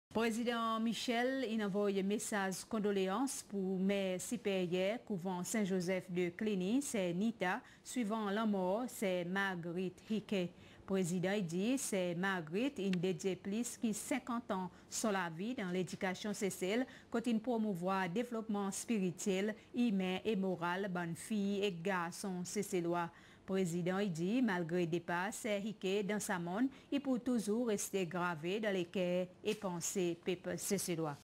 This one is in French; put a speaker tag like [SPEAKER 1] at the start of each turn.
[SPEAKER 1] Président Michel, il envoie un message condoléances pour mes supérieurs couvent Saint-Joseph de Clény, c'est Nita, suivant la mort, c'est Marguerite Hickey. Président il dit, c'est Marguerite, une dédiée plus qui 50 ans sur la vie dans l'éducation sociale, continue promouvoir le développement spirituel, humain et moral, bonne fille et garçon cécélois. Président il dit, malgré le départ, c'est Hickey dans sa monde, il peut toujours rester gravé dans les cœurs et pensées peuple cécélois.